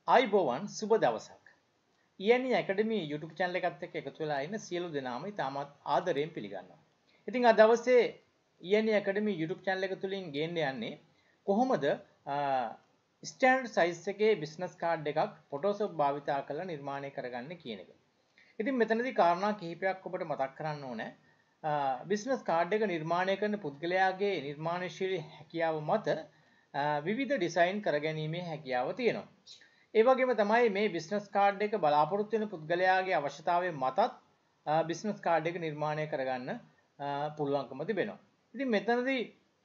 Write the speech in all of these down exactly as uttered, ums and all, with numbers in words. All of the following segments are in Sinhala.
ආයිබෝවන් සුබ දවසක්. E N E Academy YouTube channel එකත් එක්ක එකතු වෙලා ඉන්න සියලු දෙනාම ඉතාමත් ආදරයෙන් පිළිගන්නවා. ඉතින් අද දවසේ E N E Academy YouTube channel එක තුලින් ගේන්න යන්නේ කොහොමද ස්ටෑන්ඩඩ් සයිස් එකේ බිස්නස් කාඩ් එකක් Photoshop භාවිතා කරලා නිර්මාණය කරගන්න කියන එක. ඉතින් මෙතනදී කාරණා කිහිපයක් ඔබට මතක් කරන්න ඕනේ. බිස්නස් කාඩ් එක නිර්මාණය කරන පුද්ගලයාගේ නිර්මාණශීලී හැකියාව මත විවිධ ඩිසයින් කරගැනීමේ හැකියාව තියෙනවා. ඒ වගේම තමයි මේ බිස්නස් කාඩ් එක බලාපොරොත්තු වෙන පුද්ගලයාගේ අවශ්‍යතාවය මතත් බිස්නස් කාඩ් එක නිර්මාණය කරගන්න පුළුවන්කම තිබෙනවා. ඉතින් මෙතනදී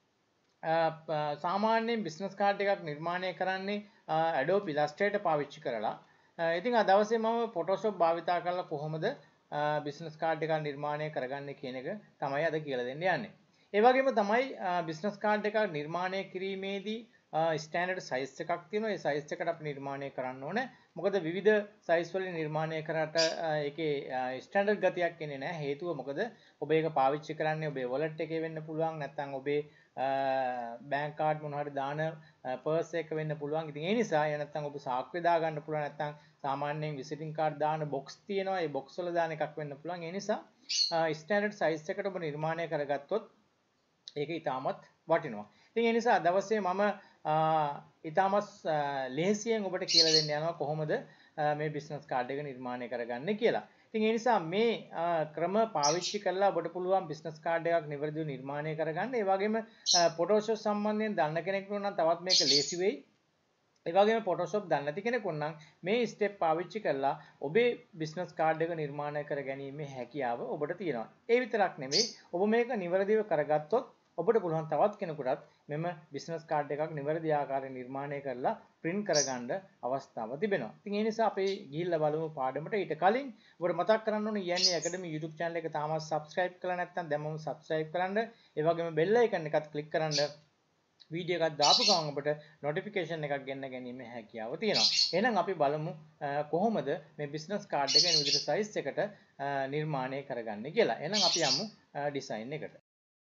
සාමාන්‍යයෙන් බිස්නස් කාඩ් එකක් නිර්මාණය කරන්නේ Adobe Illustrator පාවිච්චි කරලා. ඉතින් අද දවසේ මම Photoshop භාවිතා කරලා කොහොමද බිස්නස් කාඩ් එකක් නිර්මාණය කරගන්නේ කියන එක තමයි අද කියලා දෙන්න යන්නේ. ඒ වගේම තමයි බිස්නස් කාඩ් එකක් නිර්මාණය කිරීමේදී ස්ටෑන්ඩඩ් සයිස් එකක් තියෙනවා. ඒ සයිස් එකට අපි නිර්මාණය කරන්න ඕනේ. මොකද විවිධ සයිස් වලින් නිර්මාණය කරාට ඒකේ ස්ටෑන්ඩඩ් ගතියක් එන්නේ නැහැ. හේතුව මොකද ඔබ ඒක පාවිච්චි කරන්නේ ඔබේ වොලට් එකේ වෙන්න පුළුවන්, නැත්නම් ඔබේ බැංක් කාඩ් මොන හරි දාන පර්ස් එක වෙන්න පුළුවන්. ඉතින් ඒ නිසා එය නැත්නම් ඔබ සාක්කුවේ දා ගන්න පුළුවන්, නැත්නම් සාමාන්‍යයෙන් විසිටින් කාඩ් දාන බොක්ස් තියෙනවා. ඒ බොක්ස් වල දාන එකක් වෙන්න පුළුවන්. ඒ නිසා ස්ටෑන්ඩඩ් සයිස් එකට ඔබ නිර්මාණය කරගත්තොත් ඒක ඉතාමත් වටිනවා. ඉතින් ඒ නිසා දවසේ මම ඉතාමත් ලේසියෙන් ඔබට කියලා දෙන්න යනවා කොහොමද මේ බිස්නස් කාඩ් එක නිර්මාණය කරගන්නේ කියලා. ඉතින් ඒ නිසා මේ ක්‍රම පාවිච්චි කරලා ඔබට පුළුවන් බිස්නස් කාඩ් එකක් නිවැරදිව නිර්මාණය කරගන්න. ඒ වගේම Photoshop සම්බන්ධයෙන් දන්න කෙනෙකුට නම් තවත් මේක ලේසි වෙයි. ඒ වගේම Photoshop දන්නේ නැති කෙනෙකුට නම් මේ ස්ටෙප් පාවිච්චි කරලා ඔබේ බිස්නස් කාඩ් එක නිර්මාණය කර ගැනීමේ හැකියාව ඔබට තියෙනවා. ඒ විතරක් නෙමෙයි, ඔබ මේක නිවැරදිව කරගත්තොත් ඔබට පුළුවන් තවත් කෙනෙකුටත් මෙම බිස්නස් කාඩ් එකක් නිවැරදි ආකාරයෙන් නිර්මාණය කරලා print කරගන්න අවස්ථාව තිබෙනවා. ඉතින් ඒ නිසා අපි ගිහිල්ලා බලමු පාඩමට. ඊට කලින් ඔබට මතක් කරන්න ඕනේ E N E Academy YouTube channel එක තාමත් subscribe කරලා නැත්නම් දැන්මම subscribe කරන්න. ඒ වගේම bell icon එකත් click කරන්න. වීඩියෝ එකක් දාපු ගමන් ඔබට notification එකක් ගෙන්න ගැනීම හැකියාව තියෙනවා. එහෙනම් අපි බලමු කොහොමද මේ බිස්නස් කාඩ් එක වෙන විදිහට size එකට නිර්මාණය කරගන්නේ කියලා. එහෙනම් අපි යමු design එකට.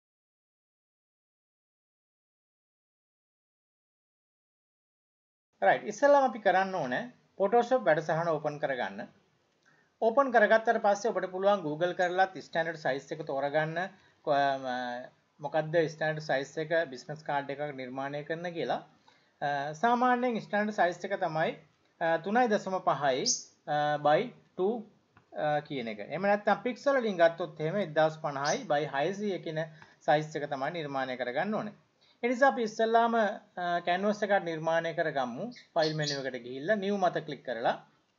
right ඉස්සෙල්ලාම අපි කරන්න ඕනේ Photoshop වැඩසටහන open කරගන්න. open කරගත්තට පස්සේ ඔබට පුළුවන් Google කරලත් standard size එක තෝරගන්න මොකද්ද standard size එක business card එකක් නිර්මාණය කරන්න කියලා. සාමාන්‍යයෙන් standard size එක තමයි තුනයි දශම පහයි by two කියන එක. එහෙම නැත්නම් pixel වලින් ගත්තොත් එහෙම එක්දාස් පනහයි by හයසිය කියන size එක තමයි නිර්මාණය කරගන්න ඕනේ. ඒ නිසා අපි ඉස්සෙල්ලාම canvas එකක් නිර්මාණය කරගමු. file menu එකට ගිහිල්ලා new මත click කරලා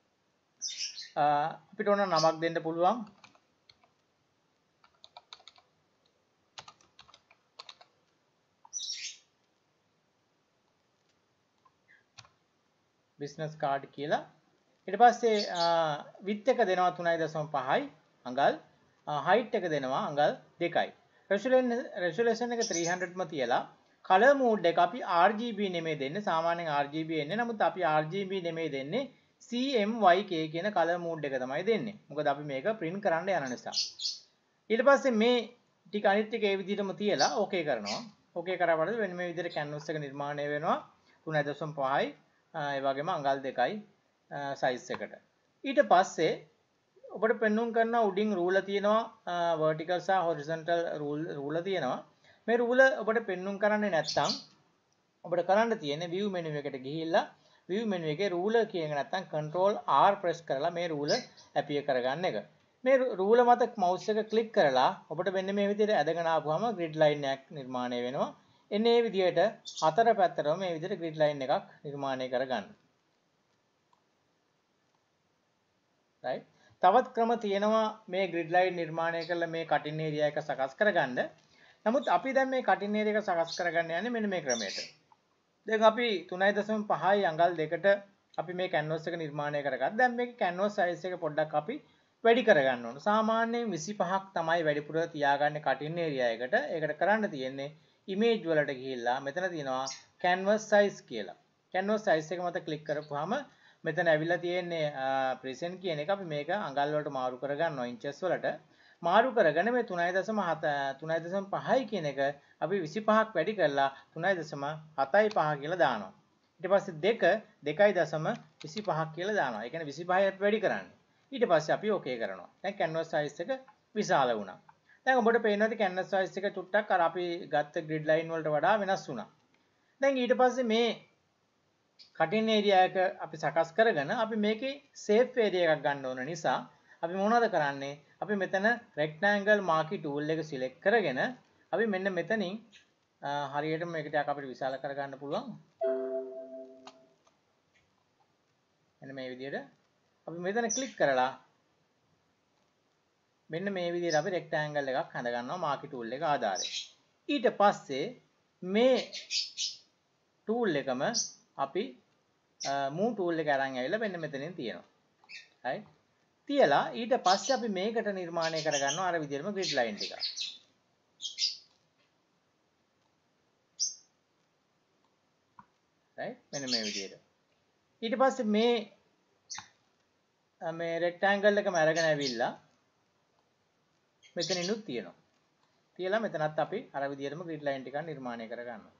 අපිට ඕන නමක් දෙන්න පුළුවන්. business card කියලා. ඊට පස්සේ width එක දෙනවා තුනයි දශම පහයි අඟල්, height එක දෙනවා අඟල් දෙකයි. resolution එක three hundred ම තියලා color mode එක අපි R G B නෙමෙයි දෙන්නේ. සාමාන්‍යයෙන් R G B එන්නේ. නමුත් අපි R G B නෙමෙයි දෙන්නේ. C M Y K කියන color mode එක තමයි දෙන්නේ. මොකද අපි මේක print කරන්න යන නිසා. ඊට පස්සේ මේ ටික අනිත් ටික ඒ විදිහටම තියලා okay කරනවා. okay කරාට වෙන මේ විදිහට canvas එක නිර්මාණය වෙනවා තුනයි දශම පහයි ඒ වගේම අඟල් දෙකයි size එකට. ඊට පස්සේ ඔබට පෙන්වුම් කරන උඩින් ruler තියෙනවා vertical සහ horizontal ruler තියෙනවා. මේ ruler ඔබට පෙන්වුම් කරන්නේ නැත්නම් ඔබට කරන්න තියෙන්නේ view menu එකට ගිහිල්ලා view menu එකේ ruler කියන එක නැත්නම් control R press කරලා මේ ruler appear කරගන්න එක. මේ ruler මත mouse එක click කරලා ඔබට මෙන්න මේ විදිහට ඇදගෙන ආපුවම grid line එකක් නිර්මාණය වෙනවා. එන්නේ මේ විදිහට හතර පැත්තටම මේ විදිහට grid line එකක් නිර්මාණය කරගන්න. right තවත් ක්‍රම තියෙනවා මේ grid line නිර්මාණය කරලා මේ cutting area එක සකස් කරගන්න. නමුත් අපි දැන් මේ cutting area එක සකස් කරගන්න යන්නේ මෙන්න මේ ක්‍රමයට. දැන් අපි තුනයි දශම පහයි අඟල් දෙකට අපි මේ canvas එක නිර්මාණය කරගත්තා. දැන් මේක canvas size එක පොඩ්ඩක් අපි වැඩි කරගන්න ඕන. සාමාන්‍යයෙන් විසිපහක් තමයි වැඩිපුර තියාගන්නේ cutting area එකට. ඒකට කරන්න තියෙන්නේ image වලට ගිහිල්ලා මෙතන තියෙනවා canvas size කියලා. canvas size එක මත click කරපුවාම මෙතන ඇවිල්ලා තියෙන්නේ present කියන එක. අපි මේක අඟල් වලට මාරු කරගන්නවා inches වලට. මාරු කරගෙන මේ තුනයි දශම පහයි කියන එක අපි විසිපහක් වැඩි කරලා තුනයි දශම හතයි පහ කියලා දානවා. ඊට පස්සේ දෙක දෙකයි දශම විසිපහක් කියලා දානවා. ඒ කියන්නේ විසිපහයි අපි වැඩි කරන්නේ. ඊට පස්සේ අපි ඕකේ කරනවා. දැන් canvas size එක විශාල වුණා. දැන් ඔබට පේනවා ඇති canvas size එක චුට්ටක් අර අපි ගත්ත grid line වලට වඩා වෙනස් වුණා. දැන් ඊට පස්සේ මේ cutting area එක අපි සකස් කරගෙන අපි මේකේ shape area එකක් ගන්න ඕන නිසා අපි මොනවද කරන්නේ? අපි මෙතන rectangle marquee tool එක select කරගෙන අපි මෙන්න මෙතනින් හරියට මේක ටිකක් අපිට විශාල කරගන්න පුළුවන්. මෙන්න මේ විදිහට අපි මෙතන ක්ලික් කරලා මෙන්න මේ විදිහට අපි rectangle එකක් හඳ ගන්නවා marquee tool එක ආධාරයෙන්. ඊට පස්සේ මේ tool එකම අපි move tool එක අරන් ඇවිල්ලා මෙන්න මෙතනින් තියෙනවා. right? තියලා ඊට පස්සේ අපි මේකට නිර්මාණය කරගන්නවා අර විදිහටම grid line ටික. right? මෙන්න මේ විදිහට. ඊට පස්සේ මේ මේ rectangle එකම අරගෙන ඇවිල්ලා මෙතනිනුත් තියෙනවා. තියලා මෙතනත් අපි අර විදිහටම grid line ටිකක් නිර්මාණය කරගන්නවා.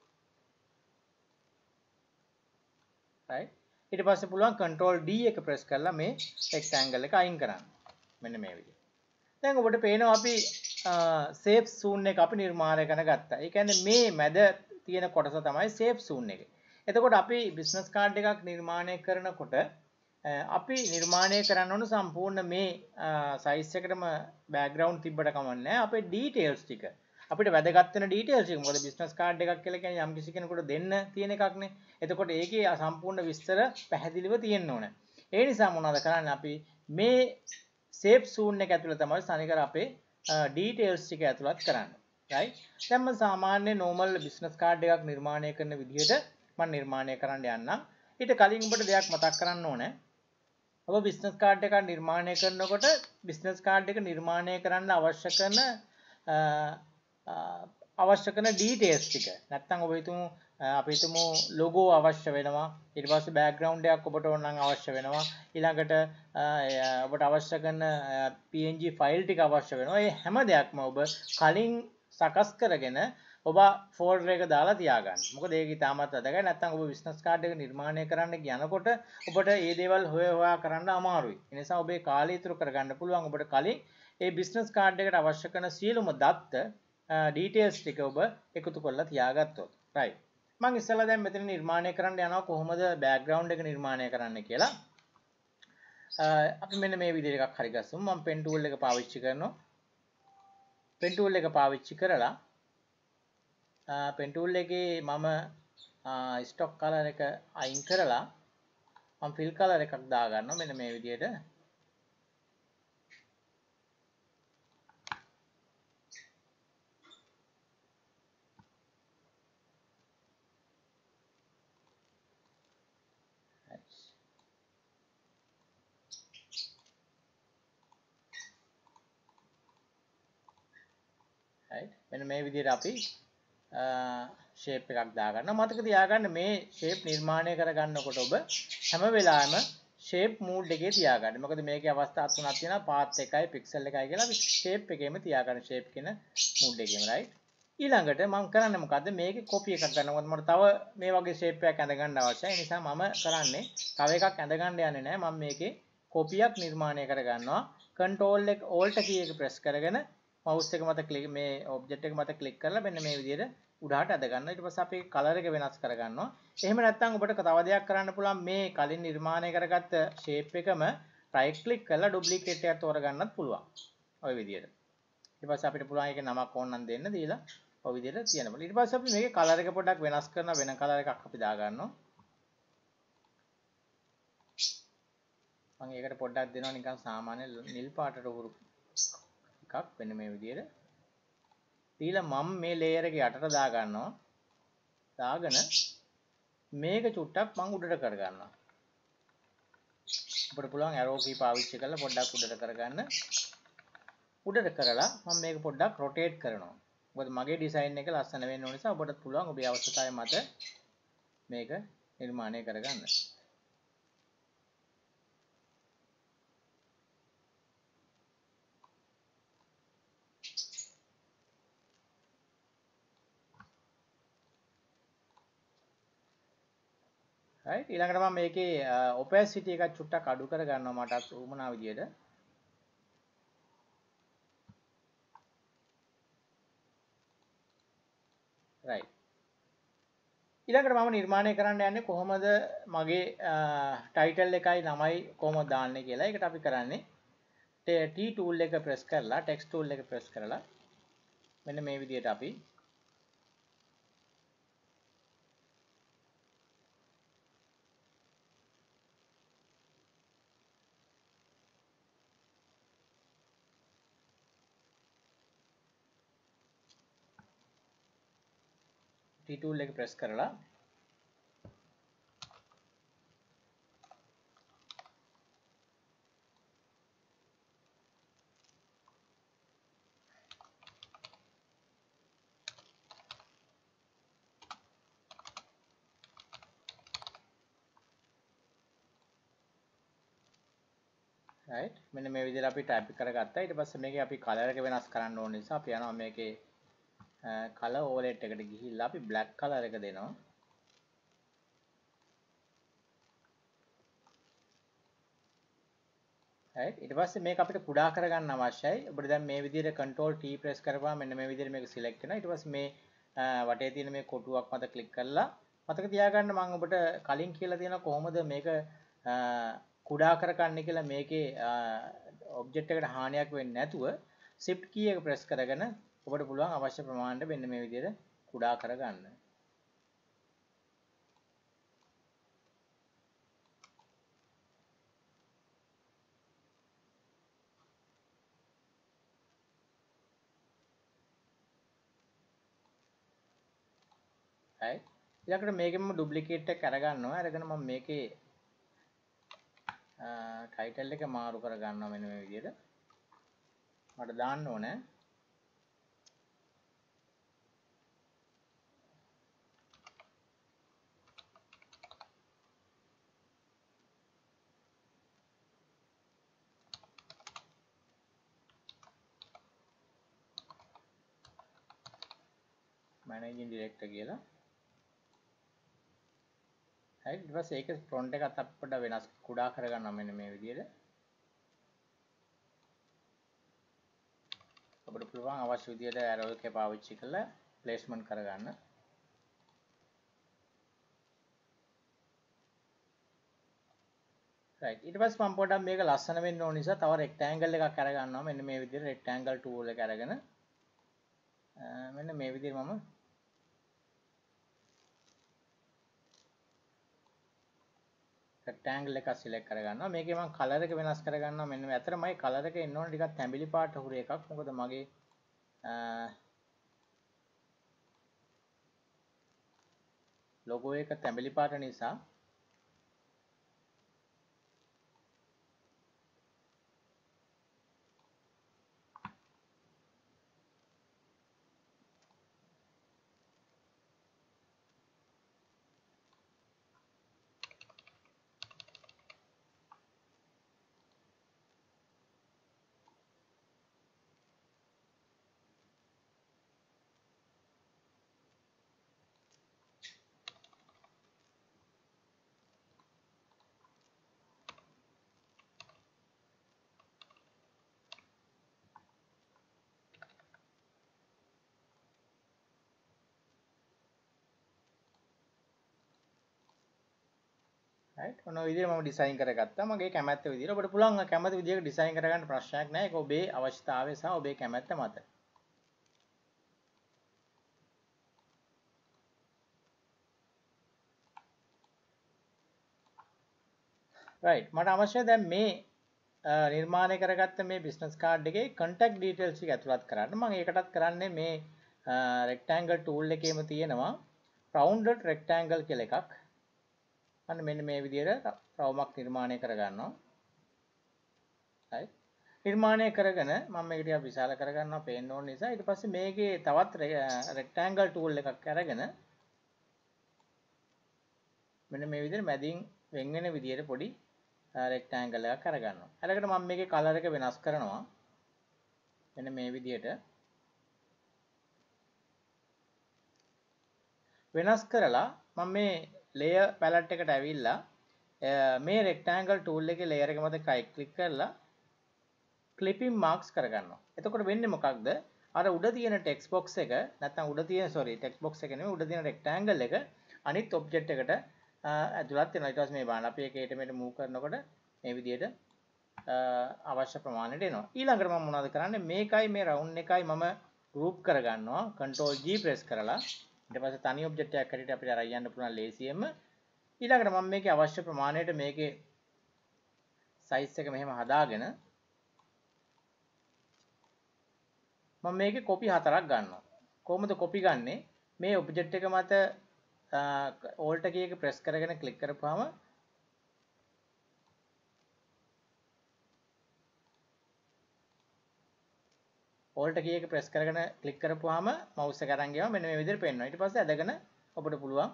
right? ඊට පස්සේ පුළුවන් control D එක press කරලා මේ rectangle එක අයින් කරන්න. මෙන්න මේ විදිහට. දැන් ඔබට පේනවා අපි shape zone එක අපි නිර්මාණය කරන ගත්තා. ඒ කියන්නේ මේ මැද තියෙන කොටස තමයි shape zone එක. එතකොට අපි business card එකක් නිර්මාණය කරනකොට අපි නිර්මාණය කරන්න ඕන සම්පූර්ණ මේ size එකටම background තිබ්බට කමක් නැහැ. අපේ details ටික අපිට වැදගත් වෙන details ටික. මොකද business card එකක් කියලා කියන්නේ යම් කිසි කෙනෙකුට දෙන්න තියෙන එකක්නේ. එතකොට ඒකේ සම්පූර්ණ විස්තර පැහැදිලිව තියෙන්න ඕන. ඒ නිසා මොනවද කරන්නේ අපි මේ shape zone එක ඇතුළේ තමයි සනිකර අපේ details ටික ඇතුළත් කරන්නේ. right? දැන් මම සාමාන්‍ය normal business card එකක් නිර්මාණය කරන විදිහට මම නිර්මාණය කරන්න යන්නම්. ඊට කලින් ඔබට දෙයක් මතක් කරන්න ඕනේ. ඔබ business card එකක් නිර්මාණය කරනකොට business card එක නිර්මාණය කරන්න අවශ්‍ය කරන අවශ්‍ය කරන details ටික. නැත්නම් ඔබ හිතමු අපි හිතමු logo අවශ්‍ය වෙනවා. ඊට පස්සේ background එකක් ඔබට ඕන නම් අවශ්‍ය වෙනවා. ඊළඟට ඔබට අවශ්‍ය කරන P N G file ටික අවශ්‍ය වෙනවා. මේ හැම දෙයක්ම ඔබ කලින් සකස් කරගෙන ඔබ folder එක දාලා තියාගන්න. මොකද ඒක ඉතාමත් වැදගත්. නැත්නම් ඔබ business card එක නිර්මාණය කරන්න යනකොට ඔබට මේ දේවල් හොය හොයා කරන්න අමාරුයි. ඒ නිසා ඔබේ කාලය ඉතුරු කරගන්න පුළුවන් ඔබට කලින් මේ business card එකට අවශ්‍ය කරන සියලුම දත්ත details ටික ඔබ එකතු කරලා තියාගත්තොත්. right. මම ඉස්සෙල්ලා දැන් මෙතන නිර්මාණය කරන්න යනවා කොහොමද background එක නිර්මාණය කරන්න කියලා. අපි මෙන්න මේ විදිහට එකක් හරි ගස්සමු. මම pen tool එක පාවිච්චි කරනවා. pen tool එක පාවිච්චි කරලා pen tool එකේ මම stock color එක අයින් කරලා මම fill color එකක් දා ගන්නවා මෙන්න මේ විදිහට. right? මෙන්න මේ විදිහට අපි shape එකක් දාගන්න. මතක තියාගන්න මේ shape නිර්මාණය කරගන්නකොට ඔබ හැම වෙලාවෙම shape mode එකේ තියාගන්න. මොකද මේකේ අවස්ථා තුනක් තියෙනවා. path එකයි pixel එකයි කියලා අපි shape එකේම තියාගන්න shape කියන mode එකේම right. ඊළඟට මම කරන්නේ මොකද්ද? මේකේ copy එකක් ගන්න. මොකද මට තව මේ වගේ shape එකක් ඇඳ ගන්න අවශ්‍යයි. ඒ නිසා මම කරන්නේ තව එකක් ඇඳ ගන්න යන්නේ නැහැ. මම මේකේ copy එකක් නිර්මාණය කරගන්නවා. control එක alt key එක press කරගෙන mouse එක මත click මේ object එක මත click කරලා මෙන්න මේ විදිහට උඩහට අද ගන්නවා. ඊට පස්සේ අපි color එක වෙනස් කරගන්නවා. එහෙම නැත්නම් ඔබට තව දෙයක් කරන්න පුළුවන් මේ කලින් නිර්මාණය කරගත්ත shape එකම right click කරලා duplicate එකක් තෝරගන්නත් පුළුවන්. ඔය විදිහට. ඊට පස්සේ අපිට පුළුවන් ඒකේ නමක් ඕන නම් දෙන්න දීලා ඔය විදිහට තියන්න පුළුවන්. ඊට පස්සේ අපි මේකේ color එක පොඩ්ඩක් වෙනස් කරන වෙන color එකක් අපි දා ගන්නවා. මම ඒකට පොඩ්ඩක් දෙනවා නිකන් සාමාන්‍ය නිල් පාටට උරු එකක් වෙන මේ විදිහට. ඊළඟ මම මේ layer එක යටට දා ගන්නවා. දාගෙන මේක චුට්ටක් මම උඩට කර ගන්නවා. අපිට පුළුවන් arrow key පාවිච්චි කරලා පොඩ්ඩක් උඩට කරගන්න. උඩට කරලා මම මේක පොඩ්ඩක් rotate කරනවා. මොකද මගේ design එක ලස්සන වෙන්න ඕන නිසා ඔබට පුළුවන් ඔබේ අවශ්‍යතාවය මත මේක නිර්මාණය කරගන්න. right ඊළඟට මම මේකේ opacity එකක් චුට්ටක් අඩු කර ගන්නවා මට උමනා විදියට right ඊළඟට මම නිර්මාණය කරන්න යන්නේ කොහොමද මගේ ටයිටල් එකයි ළමයි කොහොමද දාන්නේ කියලා. ඒකට අපි කරන්නේ T tool එක press කරලා text tool එක press කරලා මෙන්න මේ විදියට අපි T tool එක press කරලා right මෙන්න මේ විදිහට අපි ටයිප් කරගත්තා. ඊට පස්සේ මේකේ අපි කලර් එක වෙනස් කරන්න ඕන නිසා අපි යනවා මේකේ කලර් ඕවලට් එකට ගිහිල්ලා අපි black color එක දෙනවා. right ඊට පස්සේ මේක අපිට කුඩා කරගන්න අවශ්‍යයි. ඔබට දැන් මේ විදිහට control T press කරපුවාම මෙන්න මේ විදිහට මේක select වෙනවා. ඊට පස්සේ මේ වටේ තියෙන මේ කොටුවක් මත click කරලා මතක තියාගන්න මම ඔබට කලින් කියලා තියෙනවා කොහොමද මේක කුඩා කරගන්නේ කියලා. මේකේ ඔබ්ජෙක්ට් එකට හානියක් වෙන්නේ නැතුව shift key එක press කරගෙන ඔබට පුළුවන් අවශ්‍ය ප්‍රමාණයට මෙන්න මේ විදිහට කුඩා කරගන්න. right ඊළඟට මේකෙම ඩුප්ලිකේට් එක අරගන්නවා. අරගෙන මම මේකේ ටයිටල් එක මාරු කරගන්නවා මෙන්න මේ විදිහට. මට දාන්න ඕනේ managing director කියලා. right ඊට පස්සේ ඒක front එකත් අපිට වෙනස් කුඩා කරගන්නවා මෙන්න මේ විදිහට. ඔබට පුළුවන් අවශ්‍ය විදිහට arrow එක පාවිච්චි කරලා placement කරගන්න. right ඊට පස්සේ මම පොඩ්ඩක් මේක ලස්සන වෙන්න ඕන නිසා තව rectangle එකක් අරගන්නවා. මෙන්න මේ විදිහට rectangle tool එක අරගෙන මෙන්න මේ විදිහට මම rectangle එක select කරගන්නවා. මේකේ මම color එක වෙනස් කරගන්නවා. මෙන්න මේ අතර මගේ color එක එන්න ඕනේ ටිකක් තැඹිලි පාට හුරු එකක්. මොකද මගේ logo එක තැඹිලි පාට නිසා right ඔන්න ඔය විදිහට මම ඩිසයින් කරගත්තා. මගේ කැමැත්ත විදිහට. ඔබට පුළුවන් කැමති විදිහකට ඩිසයින් කරගන්න ප්‍රශ්නයක් නැහැ. ඒක ඔබේ අවශ්‍යතාවය සහ ඔබේ කැමැත්ත මත. right මට අවශ්‍යයි දැන් මේ නිර්මාණය කරගත්ත මේ business card එකේ contact details ටික ඇතුළත් කරන්න. මම ඒකටත් කරන්නේ මේ rectangle tool එකේම තියෙනවා rounded rectangle කියලා එකක්. අන්න මෙන්න මේ විදිහට රවුමක් නිර්මාණය කරගන්නවා. right නිර්මාණය කරගෙන මම මේක ටිකක් විශාල කරගන්නවා පේන්න ඕන නිසා. ඊට පස්සේ මේකේ තවත් rectangle tool එකක් අරගෙන මෙන්න මේ විදිහට මැදින් වෙන් වෙන විදිහට පොඩි rectangle එකක් අරගන්නවා. අරගෙන මම මේකේ color එක වෙනස් කරනවා. මෙන්න මේ විදිහට වෙනස් කරලා මම මේ layer palette එකට ඇවිල්ලා මේ rectangle tool එකේ layer එක මත right click කරලා clipping marks කරගන්නවා. එතකොට වෙන්නේ මොකක්ද? අර උඩ තියෙන text box එක නැත්නම් උඩ තියෙන sorry text box එක නෙමෙයි උඩ තියෙන rectangle එක අනිත් object එකට ඇතුළත් වෙනවා. ඊට පස්සේ මේ බලන්න අපි ඒක ඊට මෙට move කරනකොට මේ විදිහට අවශ්‍ය ප්‍රමාණයට එනවා. ඊළඟට මම මොනවද කරන්නේ? මේකයි මේ round එකයි මම group කරගන්නවා. control G press කරලා ඊට පස්සේ තනි object එකක් හැටියට අපිට අරන් යන්න පුළුවන් ලේසියෙන්ම. ඊළඟට මම මේකේ අවශ්‍ය ප්‍රමාණයට මේකේ size එක මෙහෙම හදාගෙන මම මේකේ copy හතරක් ගන්නවා. කොහොමද copy ගන්නෙ? මේ object එක මත alt key එක press කරගෙන click කරපුවාම alt key එක press කරගෙන click කරපුවාම mouse එක අරන් ගියාම මෙන්න මේ විදිහට පේනවා. ඊට පස්සේ අදගෙන ඔබට පුළුවන්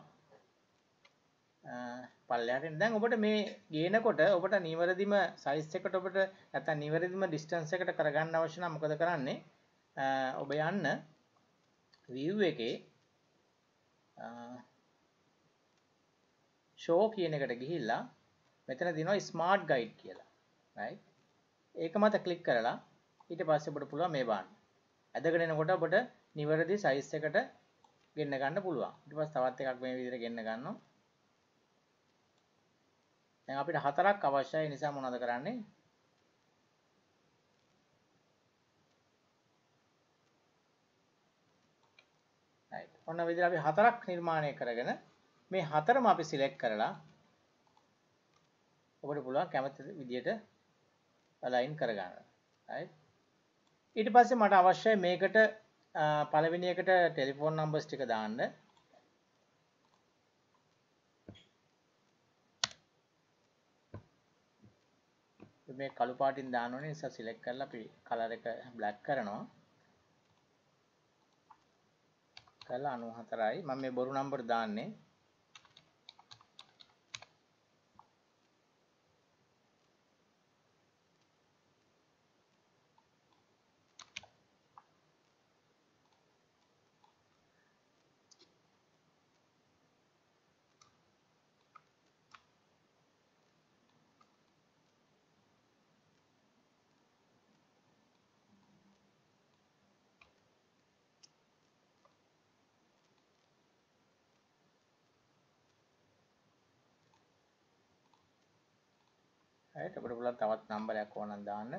පල්ලෙහාට එන්න. දැන් ඔබට මේ ගේනකොට ඔබට නිවැරදිම size එකට ඔබට නැත්නම් නිවැරදිම distance එකට කරගන්න අවශ්‍ය නම් මොකද කරන්නේ? ඔබ යන්න view එකේ show කියන එකට ගිහිල්ලා මෙතන දිනවා smart guide කියලා. right? ඒක මත click කරලා ඊට පස්සේ ඔබට පුළුවන් මේ බලන්න. ඇදගෙන එනකොට ඔබට නිවැරදි size එකට ගෙන්න ගන්න පුළුවන්. ඊට පස්සේ තවත් එකක් මේ විදිහට ගෙන්න ගන්නවා. දැන් අපිට හතරක් අවශ්‍යයි. නිසා මොනවද කරන්නේ? right. ඔන්න විදිහට අපි හතරක් නිර්මාණය කරගෙන මේ හතරම අපි select කරලා ඔබට පුළුවන් කැමති විදිහට align කරගන්න. right. ඊට පස්සේ මට අවශ්‍යයි මේකට පළවෙනි එකට ටෙලිෆෝන් නම්බර්ස් ටික දාන්න. මේ කළු පාටින් දාන්න ඕනේ නිසා select කරලා අපි color එක black කරනවා. කරලා අනූ හතරයි මම මේ බොරු නම්බර් දාන්නේ. right. අපිට පුළුවන් තවත් නම්බරයක් ඕනනම් දාන්න.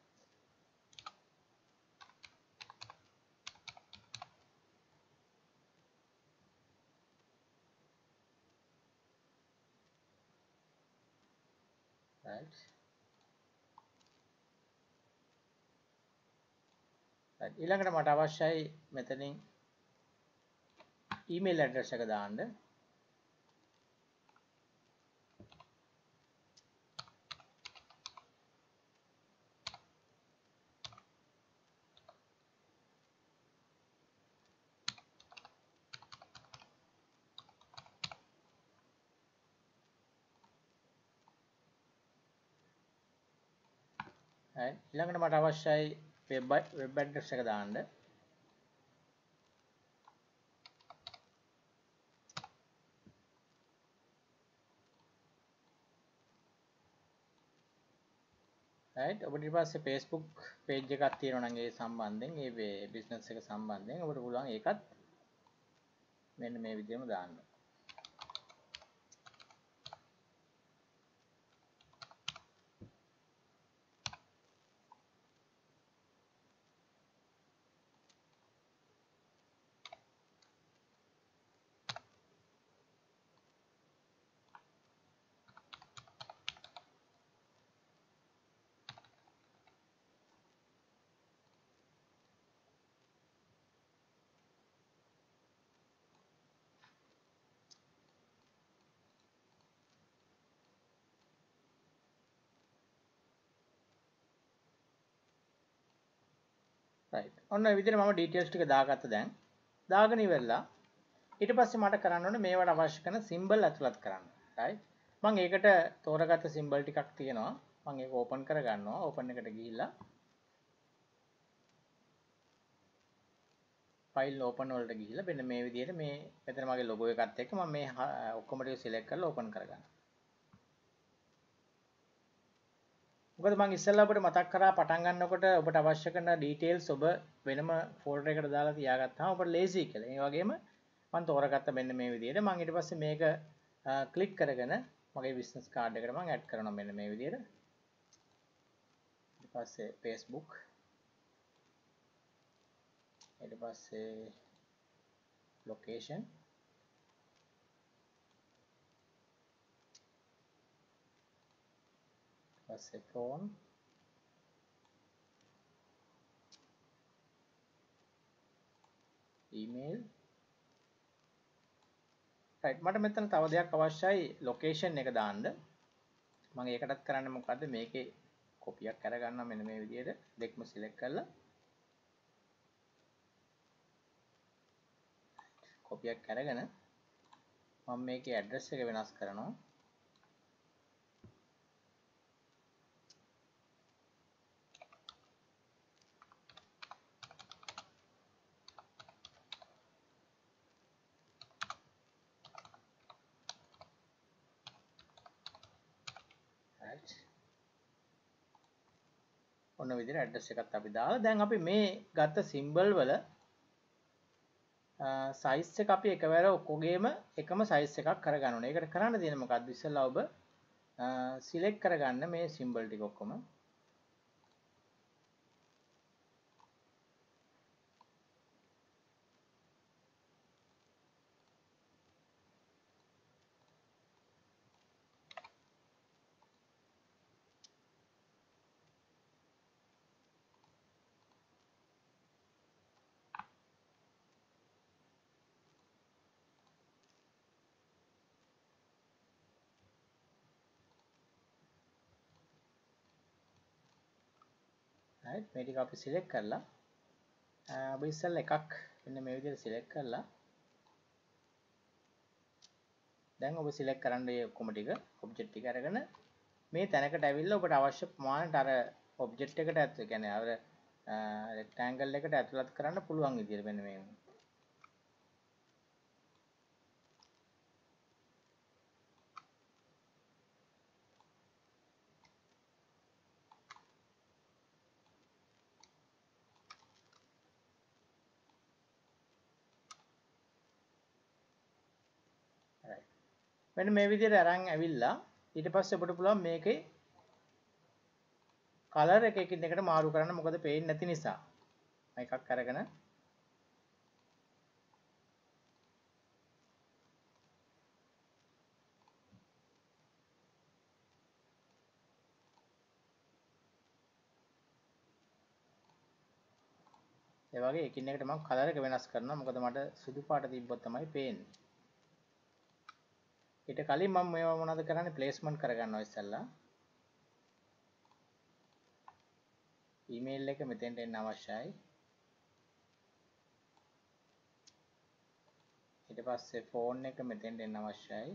right. right. ඊළඟට මට අවශ්‍යයි මෙතනින් email address එක දාන්න. right. ඊළඟට මට අවශ්‍යයි web web address එක දාන්න. right. ඔබට ඊට පස්සේ Facebook page එකක් තියෙනවා නම් ඒ සම්බන්ධයෙන් ඒ business එක සම්බන්ධයෙන් ඔබට පුළුවන් ඒකත් මෙන්න මේ විදිහම දාන්න. right. ඔන්න ඒ විදිහට මම details ටික දාගත්තා දැන්. දාගෙන ඉවරලා ඊට පස්සේ මට කරන්න ඕනේ මේවට අවශ්‍ය කරන symbol ඇතුළත් කරන්න. right. මම ඒකට තෝරාගත්ත symbol ටිකක් තියෙනවා. මම ඒක open කරගන්නවා. open එකට ගිහිල්ලා ෆයිල් ඕපන් වලට ගිහිල්ලා මෙන්න මේ විදිහට මේ මෙතන මගේ ලොගෝ එකත් එක්ක මම මේ ඔක්කොම ටික සිලෙක්ට් කරලා ඕපන් කරගන්නවා. මොකද මම ඉස්සෙල්ලා ඔබට මතක් කරා පටන් ගන්නකොට ඔබට අවශ්‍ය කරන ඩීටේල්ස් ඔබ වෙනම ෆෝල්ඩර් එකකට දාලා තියාගත්තාම ඔබට ලේසි කියලා. ඒ වගේම මම තෝරගත්ත මෙන්න මේ විදිහට. මම ඊට පස්සේ මේක ක්ලික් කරගෙන මගේ බිස්නස් කාඩ් එකට මම ඇඩ් කරනවා මෙන්න මේ විදිහට. ඊට පස්සේ Facebook ඊට පස්සේ location පස්සේ phone email right මට මෙතන තව දෙයක් අවශ්‍යයි location එක දාන්න මම ඒකටත් කරන්න මොකද්ද මේකේ කොපියක් අරගන්නවා මෙන්න මේ විදිහට දෙකම සිලෙක්ට් කරලා කොපියක් අරගෙන මම මේකේ ඇඩ්‍රස් එක වෙනස් කරනවා ඔන්න විදිහට ඇඩ්‍රස් එකත් අපි දාලා දැන් අපි මේ ගත්ත සිම්බල් වල සයිස් එක අපි එකවර ඔක්කොගේම එකම සයිස් එකක් කරගන්න ඕනේ. ඒකට කරන්න තියෙන්නේ මොකක්ද? ඉස්සෙල්ලා ඔබ සිලෙක්ට් කරගන්න මේ සිම්බල් ටික ඔක්කොම. right මේ ටික අපි සිලෙක්ට් කරලා ඔබ ඉස්සෙල්ලා එකක් මෙන්න මේ විදිහට සිලෙක්ට් කරලා දැන් ඔබ සිලෙක්ට් කරන්න මේ ඔක්කොම ටික ඔබ්ජෙක්ට් ටික අරගෙන මේ තැනකට ඇවිල්ලා ඔබට අවශ්‍ය ප්‍රමාණයට අර ඔබ්ජෙක්ට් එකට ඇතුළත් කියන්නේ අර රෙක්ටැන්ගල් එකට ඇතුළත් කරන්න පුළුවන් විදිහට මෙන්න මේ මෙන්න මේ විදිහට අරන් ඇවිල්ලා ඊට පස්සේ ඔබට පුළුවන් මේකේ කලර් එක එකින් එකට මාරු කරන්න මොකද පේන්නේ නැති නිසා එකක් අරගෙන ඒ වගේ එකින් එකට මම කලර් එක වෙනස් කරනවා මොකද මට සුදු පාට තිබ්බොත් තමයි පේන්නේ ඊට කලින් මම මේවා මොනවද කරන්නේ ප්ලේස්මන්ට් කරගන්නවා ඉස්සෙල්ලා ඊමේල් එක මෙතෙන්ට එන්න අවශ්‍යයි ඊට පස්සේ ෆෝන් එක මෙතෙන්ට එන්න අවශ්‍යයි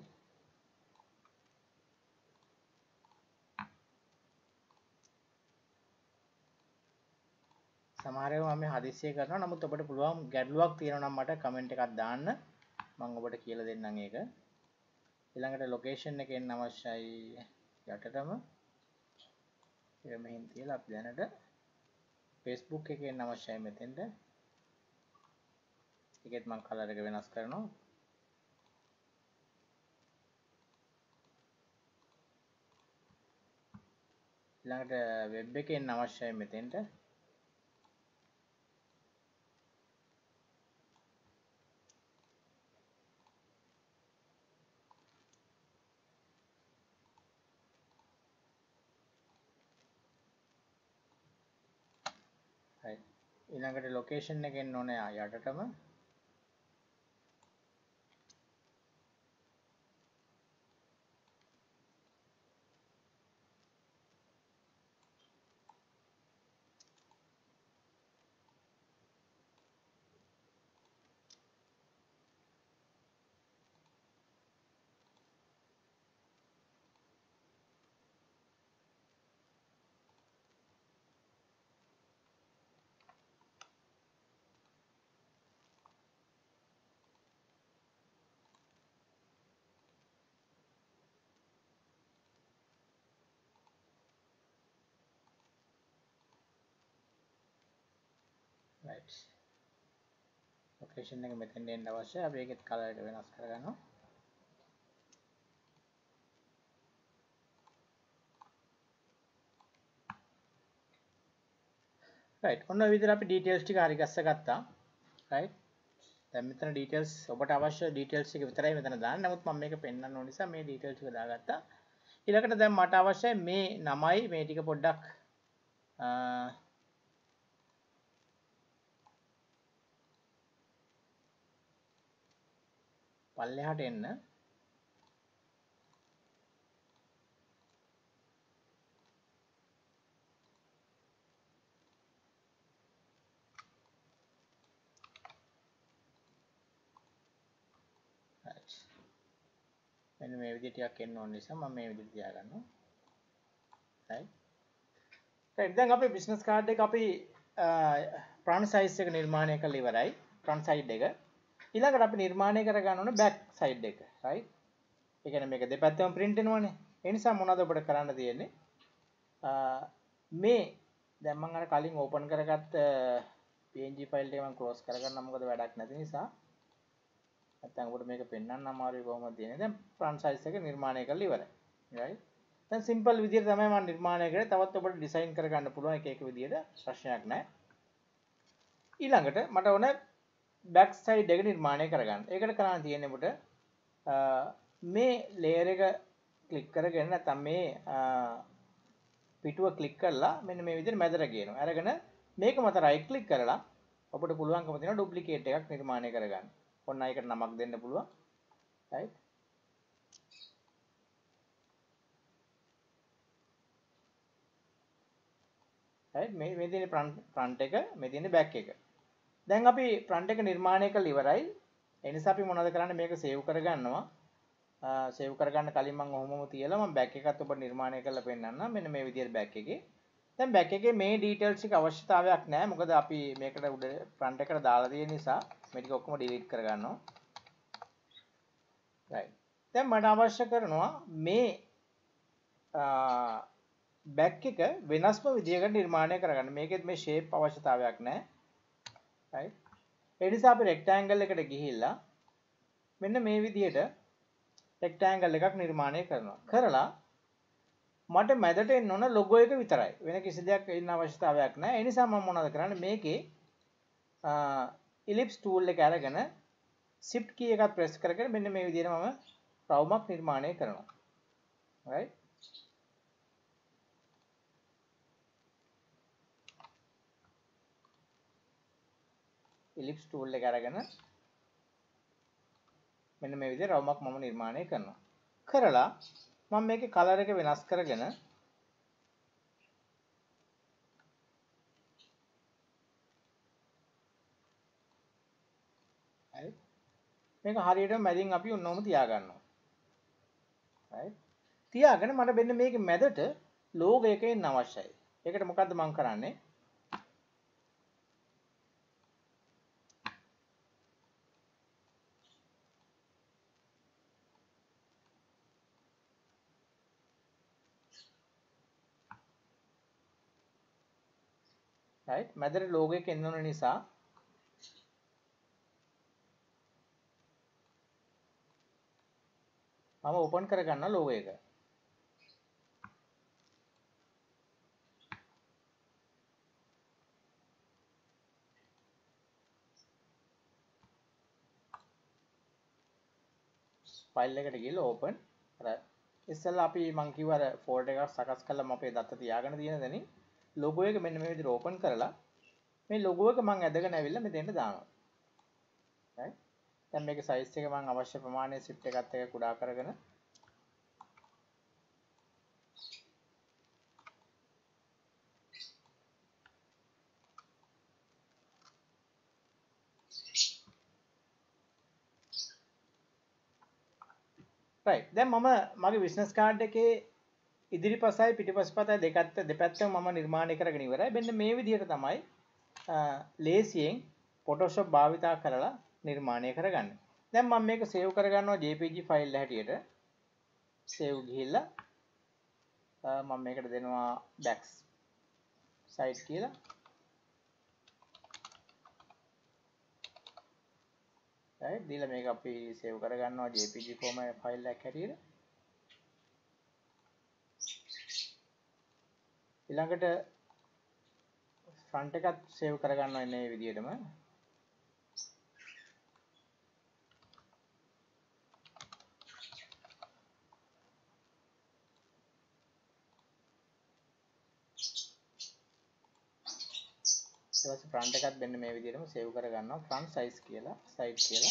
සමහර ඒවා මම හදිස්සිය කරනවා නමුත් ඔබට පුළුවන් ගැටලුවක් තියෙනවා නම් මට කමෙන්ට් එකක් දාන්න මම ඔබට කියලා දෙන්නම් ඒක ඊළඟට ලොකේෂන් එක එන්න අවශ්‍යයි යටටම ඒක මෙහෙන් තියලා අපි දැනට Facebook එකේ එන්න අවශ්‍යයි මෙතෙන්ට ඒකෙත් මම කලර් එක වෙනස් කරනවා ඊළඟට වෙබ් එකේ එන්න අවශ්‍යයි මෙතෙන්ට ඊළඟට ලොකේෂන් එක එන්න ඕනේ යටටම right location එක මෙතෙන්ට එන්න අවශ්‍යයි අපි ඒකෙත් color එක වෙනස් කරගන්නවා right ඔන්න ඔය විදිහට අපි details ටික හරි ගස්ස ගත්තා right දැන් මෙතන details ඔබට අවශ්‍ය details ටික විතරයි මෙතන දාන්න. නමුත් මම මේක පෙන්වන්න ඕන නිසා මේ details ටික දාගත්තා. ඊළඟට දැන් මට අවශ්‍යයි මේ නමයි මේ ටික පොඩ්ඩක් පල්ලෙහාට එන්න. මෙන්න මේ විදිහට ටිකක් එන්න ඕන නිසා මම මේ විදිහට තියාගන්නවා. right. right දැන් අපේ business card එක අපි front size එක නිර්මාණය කරලා ඉවරයි. front side එක. ඊළඟට අපි නිර්මාණය කර ගන්න ඕනේ back side එක. right. ඒ කියන්නේ මේක දෙපැත්තම print වෙනවනේ. ඒ නිසා මොනවද ඔබට කරන්න තියෙන්නේ? මේ දැන් මම අර කලින් open කරගත්ත png file එක මම close කරගන්නම් මොකද වැඩක් නැති නිසා. නැත්නම් ඔබට මේක පෙන්වන්න අමාරුයි කොහොමද තියෙන්නේ. දැන් front size එක නිර්මාණය කරලා ඉවරයි. right. දැන් simple විදිහට තමයි මම නිර්මාණය කරේ. තවත් ඔබට design කරගන්න පුළුවන් එක එක විදිහට ප්‍රශ්නයක් නැහැ. ඊළඟට මට ඕන back side එක නිර්මාණය කරගන්න. ඒකට කරන්න තියෙන්නේ ඔබට මේ layer එක click කරගෙන නැත්නම් මේ පිටුව click කරලා මෙන්න මේ විදිහට මැදට ගේනවා. අරගෙන මේක මත right click කරලා ඔබට පුළුවන්කම තියෙනවා duplicate එකක් නිර්මාණය කරගන්න. ඔන්න ඒකට නමක් දෙන්න පුළුවන්. right. right මේ මේ තියෙන front front එක මේ තියෙන back එක. දැන් අපි front එක නිර්මාණය කරලා ඉවරයි. ඒ නිසා අපි මොනවද කරන්නේ මේක save කරගන්නවා. save කරගන්න කලින් මම ඔහොමම තියලා මම back එකත් ඔබට නිර්මාණය කරලා පෙන්නන්නම්. මෙන්න මේ විදිහට back එකේ. දැන් back එකේ මේ details ටික අවශ්‍යතාවයක් නැහැ. මොකද අපි මේකට උඩ front එකට දාලා තියෙන නිසා මේ ටික ඔක්කොම delete කරගන්නවා. right. දැන් මට අවශ්‍ය කරනවා මේ back එක වෙනස්ම විදියකට නිර්මාණය කරගන්න. මේකෙත් මේ shape අවශ්‍යතාවයක් නැහැ. right. ඒ නිසා අපි rectangle එකට ගිහිල්ලා මෙන්න මේ විදියට rectangle එකක් නිර්මාණය කරනවා. කරලා මට මැදට එන්න ඕන logo එක විතරයි. වෙන කිසි දෙයක් එන්න අවශ්‍යතාවයක් නැහැ. ඒ නිසා මම මොනවද කරන්නේ මේකේ ellipse tool එක අරගෙන shift key එකත් press කරගෙන මෙන්න මේ විදිහට මම රවුමක් නිර්මාණය කරනවා. right. ellipse tool එක අරගෙන මෙන්න මේ විදිහට රවුමක් මම නිර්මාණය කරනවා. කරලා මම මේකේ color එක වෙනස් කරගෙන right. මේක හරියටම මැදින් අපි ඔන්නෝම තියාගන්නවා. right. තියාගෙන මට මෙන්න මේකේ මැදට logo එක එන්න අවශ්‍යයි. ඒකට මොකද්ද මම කරන්නේ? right. මැදට logo එක එන්න ඕන නිසා මම open කරගන්න logo එක. file එකට ගිහලා open අර ඉස්සෙල්ලා අපි මං කිව්ව අර folder එකක් සකස් කළාම අපේ දත්ත තියාගෙන තියෙන දැනින් logo එක මෙන්න මේ විදිහට open කරලා මේ logo එක මං ඇදගෙන ඇවිල්ලා මෙතෙන්ට දානවා. right. දැන් මේකේ size එක මං අවශ්‍ය ප්‍රමාණය shift එකත් එක්ක කුඩා කරගෙන right. දැන් මම මගේ business card එකේ ඉදිරිපසයි පිටිපසපතයි දෙකත් දෙපැත්තම මම නිර්මාණය කරගෙන ඉවරයි. මෙන්න මේ විදිහට තමයි ලේසියෙන් Photoshop භාවිතා කරලා නිර්මාණය කරගන්නේ. දැන් මම මේක save කරගන්නවා jpg file හැටියට. save ගිහිල්ලා මම මේකට දෙනවා back side කියලා. right දීලා මේක අපි save කරගන්නවා jpg format file එකක් හැටියට ඊළඟට front එකත් save කරගන්නවා එන්නේ මේ විදිහටම ඊට පස්සේ front එකත් මෙන්න මේ විදිහටම save කරගන්නවා front size කියලා side කියලා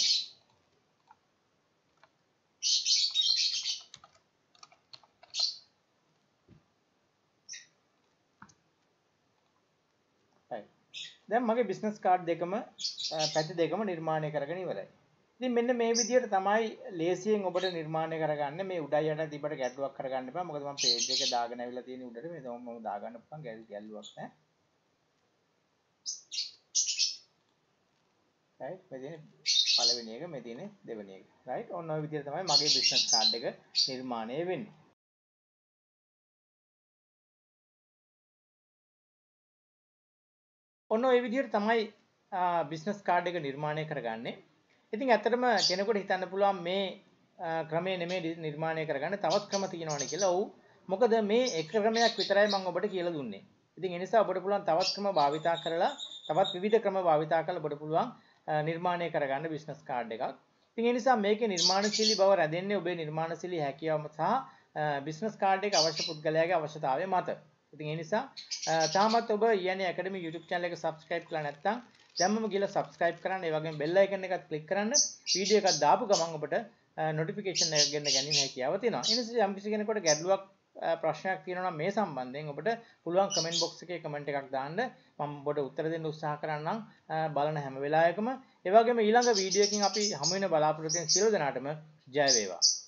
right දැන් මගේ business card දෙකම පැති දෙකම නිර්මාණය කරගෙන ඉවරයි. ඉතින් මෙන්න මේ විදිහට තමයි ලේසියෙන් ඔබට නිර්මාණය කරගන්න මේ උඩයි යට තිබ්බට ගැටලුවක් කරගන්න එපා. මොකද මම page එක දාගෙන අවිලා තියෙන උඩට මේ තමයි මම දාගන්න පුළුවන් ගැටලුවක් නැහැ. right මේ තියෙන පළවෙනි එක මේ තියෙන දෙවෙනි එක right ඔන්න ඔය විදිහට තමයි මගේ business card එක නිර්මාණය වෙන්නේ ඔන්න ඔය විදිහට තමයි business card එක නිර්මාණය කරගන්නේ ඉතින් ඇත්තටම කෙනෙකුට හිතන්න පුළුවන් මේ ක්‍රමය නෙමෙයි නිර්මාණය කරගන්න තවත් ක්‍රම තියෙනවනේ කියලා. ඔව්. මොකද මේ එක ක්‍රමයක් විතරයි මම ඔබට කියලා දුන්නේ. ඉතින් ඒ නිසා ඔබට පුළුවන් තවත් ක්‍රම භාවිතා කරලා තවත් විවිධ ක්‍රම භාවිතා කරලා ඔබට පුළුවන් නිර්මාණය කරගන්න business card එකක්. ඉතින් ඒ නිසා මේකේ නිර්මාණශීලී බව රැඳෙන්නේ ඔබේ නිර්මාණශීලී හැකියාව සහ business card එක අවශ්‍ය පුද්ගලයාගේ අවශ්‍යතාවය මත. ඉතින් ඒ නිසා තාමත් ඔබ E N A Academy YouTube channel එක subscribe කරලා නැත්නම් දැන්මම ගිහලා subscribe කරන්න. ඒ වගේම bell icon එකත් click කරන්න. වීඩියෝ එකක් දාපු ගමන් ඔබට notification එකක් ගෙන්න ගැනීම හැකියාව තියෙනවා. ඒ නිසා යම් කිසි කෙනෙකුට ගැටලුවක් ප්‍රශ්නයක් තියෙනවා නම් මේ සම්බන්ධයෙන් ඔබට පුළුවන් comment box එකේ comment එකක් දාන්න. මම ඔබට උත්තර දෙන්න උත්සාහ කරන්නම් බලන හැම වෙලාවකම. ඒ වගේම ඊළඟ වීඩියෝ එකකින් අපි හමු වෙන බලාපොරොත්තු වෙන සියලු දෙනාටම ජය වේවා.